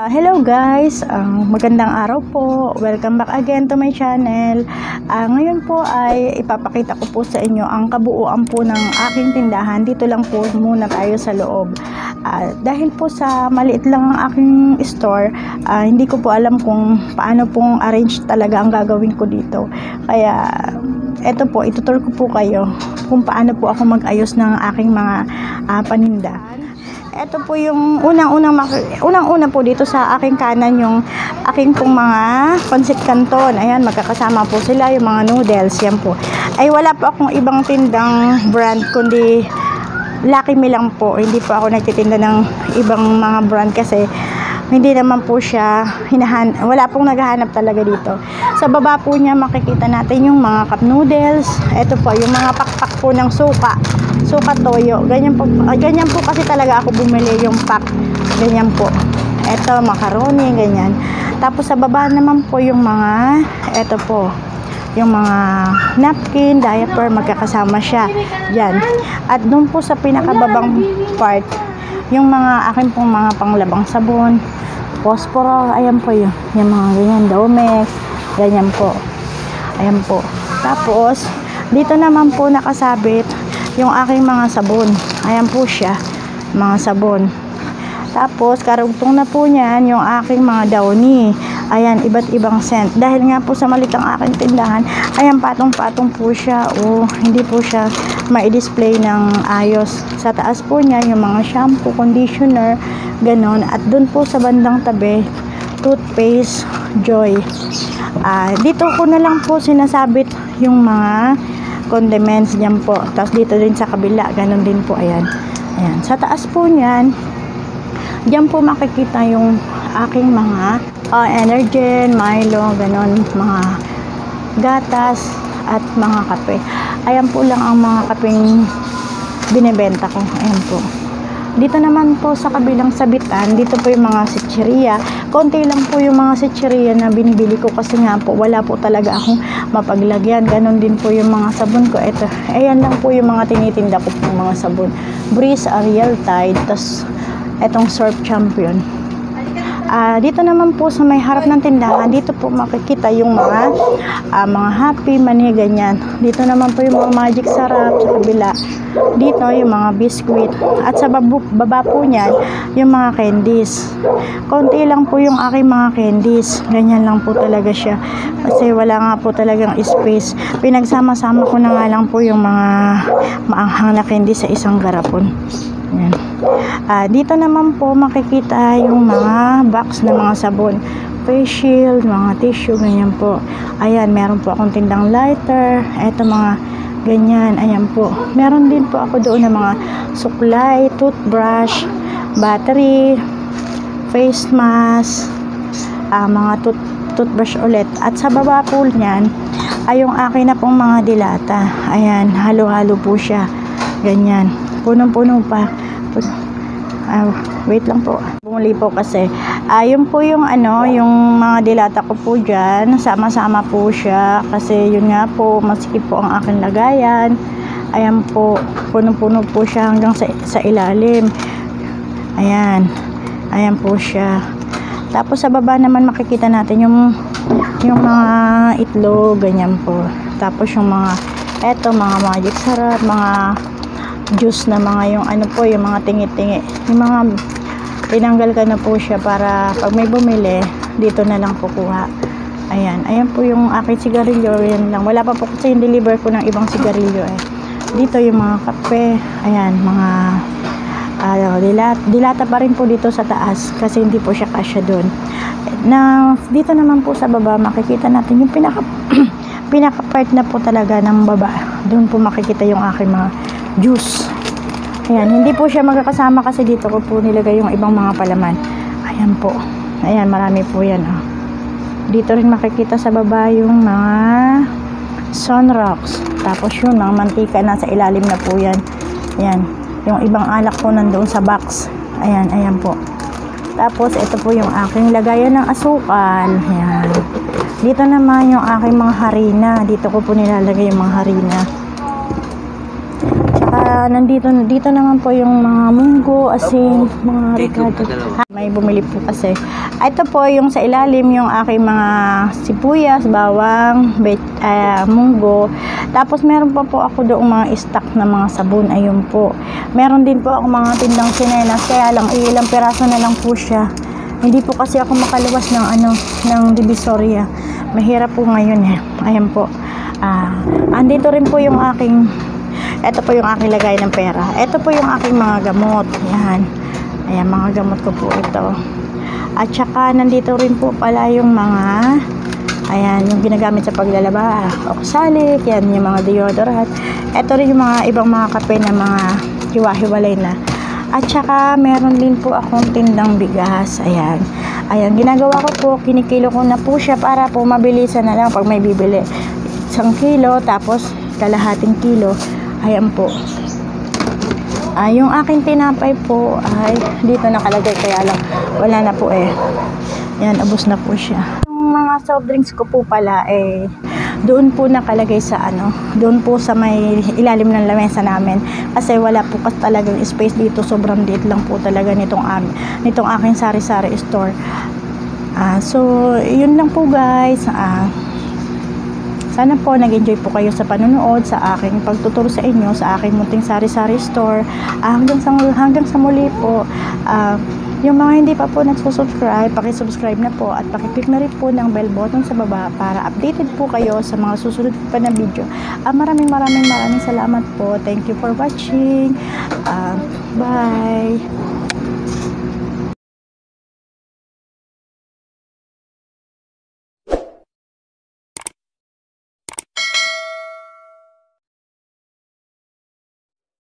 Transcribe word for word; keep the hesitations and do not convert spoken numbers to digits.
Uh, hello guys, uh, magandang araw po. Welcome back again to my channel. Uh, ngayon po ay ipapakita ko po sa inyo ang kabuuan po ng aking tindahan. Dito lang po muna tayo sa loob. Uh, dahil po sa maliit lang ang aking store, uh, hindi ko po alam kung paano pong arrange talaga ang gagawin ko dito. Kaya eto po, itutur ko po kayo kung paano po ako mag-ayos ng aking mga uh, paninda. Ito po yung unang-unang unang-una po dito sa aking kanan, yung aking pong mga pancit canton. Ayan, magkakasama po sila yung mga noodles. Yan po. Ay wala po akong ibang tindang brand kundi Lucky Me lang po. Hindi po ako nagtitinda ng ibang mga brand kasi hindi naman po siya hinahan wala pong naghahanap talaga dito. Sa baba po niya makikita natin yung mga cup noodles. Ito po yung mga pakpak po ng suka. Suka toyo. Ganyan po, ganyan po kasi talaga ako bumili yung pack. Ganyan po. Ito macaroni, ganyan. Tapos sa baba naman po yung mga ito po, yung mga napkin, diaper, magkakasama siya. Yan. At doon po sa pinakababang part, yung mga akin pong mga panglabang sabon, posporo, ayan po yun. Yung mga ganyan, Domex, ganyan po. Ayan po. Tapos, dito naman po nakasabit yung aking mga sabon. Ayan po siya, mga sabon. Tapos, karugtong na po niyan yung aking mga Downy. Ayan, iba't ibang scent. Dahil nga po sa malit ang aking tindahan, ayan, patong-patong po siya. O, hindi po siya ma-display ng ayos. Sa taas po niya, yung mga shampoo, conditioner, ganon. At dun po sa bandang tabi, toothpaste, Joy. Uh, dito ko na lang po sinasabit yung mga condiments dyan po. Tapos dito din sa kabila, ganon din po. Ayan. Ayan. Sa taas po niyan, dyan po makikita yung aking mga uh, Energen, Milo, ganon, mga gatas at mga kape. Ayan po lang ang mga kapeng binibenta ko. Ayan po. Dito naman po sa kabilang sabitan, dito po yung mga sitsiriya. Konti lang po yung mga sitsiriya na binibili ko kasi nga po wala po talaga akong mapaglagyan. Ganon din po yung mga sabon ko. Ito, ayan lang po yung mga tinitinda ko po mga sabon. Breeze, Ariel, Tide, tas etong Surf Champion. Uh, dito naman po sa may harap ng tindahan, dito po makikita yung mga uh, mga Happy, Mani, ganyan. Dito naman po yung mga Magic Sarap sa kabila. Dito yung mga biscuit. At sa baba, baba po niyan, yung mga candies. Konti lang po yung aking mga candies. Ganyan lang po talaga siya. Kasi wala nga po talagang space. Pinagsama-sama ko na nga lang po yung mga maanghang na candies sa isang garapon. Ayan. Uh, dito naman po makikita yung mga box na mga sabon, face shield, mga tissue, ganyan po. Ayan, meron po akong tindang lighter. Eto mga ganyan, ayan po. Meron din po ako doon ng mga suklay, toothbrush, battery, face mask, uh, mga tooth toothbrush ulit. At sa baba po niyan ay yung akin na pong mga dilata. Ayan, halo-halo po siya. Ganyan. Punong-puno pa. Uh, wait lang po. Bumuli po kasi. Ayun uh, po yung ano, yung mga dilata ko po dyan. Sama-sama po siya. Kasi yun nga po, masikip po ang aking lagayan. Ayan po. Punong-puno po siya hanggang sa, sa ilalim. Ayan. Ayan po siya. Tapos sa baba naman makikita natin yung yung mga itlog. Ganyan po. Tapos yung mga eto, mga Magic Sarap, mga juice na mga yung ano po, yung mga tingi-tingi, yung mga tinanggal ka na po siya para pag may bumili dito na lang kukuha. Ayan, ayan po yung aking sigarilyo. Yan lang, wala pa po kasi yung deliver ko ng ibang sigarilyo eh. Dito yung mga kape, ayan, mga uh, dilat, dilata pa rin po dito sa taas kasi hindi po siya kasya doon. Na dito naman po sa baba makikita natin yung pinaka pinaka part na po talaga ng baba. Doon po makikita yung aking mga juice. Ayan, hindi po siya magkakasama kasi dito ko po nilagay yung ibang mga palaman. Ayan po. Ayan, marami po yan. Oh. Dito rin makikita sa baba yung mga Sunrocks. Tapos yun, mga mantika nasa ilalim na po yan. Ayan, yung ibang alak po nandoon sa box. Ayan, ayan po. Tapos ito po yung aking lagayan ng asukal. Ayan. Dito naman yung aking mga harina. Dito ko po nilalagay yung mga harina. saka nandito dito naman po yung mga munggo, asin, mga ricado. May bumili po kasi. Ito po yung sa ilalim yung aking mga sibuyas, bawang, bet, uh, munggo. Tapos meron pa po ako doong mga stock na mga sabon. Ayun po. Meron din po ako mga tindang sinelas, kaya lang ilang piraso na lang po siya. Hindi po kasi ako makaluwas ng ano, ng Divisoria. Mahirap po ngayon eh. Ayan po. Ah, andito rin po yung aking, ito po yung aking lagay ng pera. Ito po yung aking mga gamot. Yan. Ayan, mga gamot ko po ito. At saka nandito rin po pala yung mga, ayan, yung ginagamit sa paglalaba. Oxalic, yan, yung mga deodorant. Ito rin yung mga ibang mga kape na mga hiwa-hiwalay na. At saka meron din po akong tindang bigas. Ayan. Ayan, ginagawa ko po, kinikilo ko na po siya para po mabilisan na lang pag may bibili. Isang kilo, tapos kalahating kilo. Ayan po. Ah, yung aking tinapay po ay dito nakalagay, kaya lang wala na po eh. Yan, ubos na po siya. Yung mga soft drinks ko po pala eh doon po nakalagay sa ano, doon po sa may ilalim ng lamesa namin kasi wala po kasi talagang space dito, sobrang liit lang po talaga nitong um, nitong aking sari-sari store. Ah, so yun lang po guys. Ah, sana po nag-enjoy po kayo sa panonood sa aking pagtuturo sa inyo sa aking munting sari-sari store. Uh, hanggang, sa, hanggang sa muli po, uh, yung mga hindi pa po nagsusubscribe, pakisubscribe na po at pakiclick na rin po ng bell button sa baba para updated po kayo sa mga susunod pa na video. Uh, maraming maraming maraming salamat po. Thank you for watching. Uh, bye!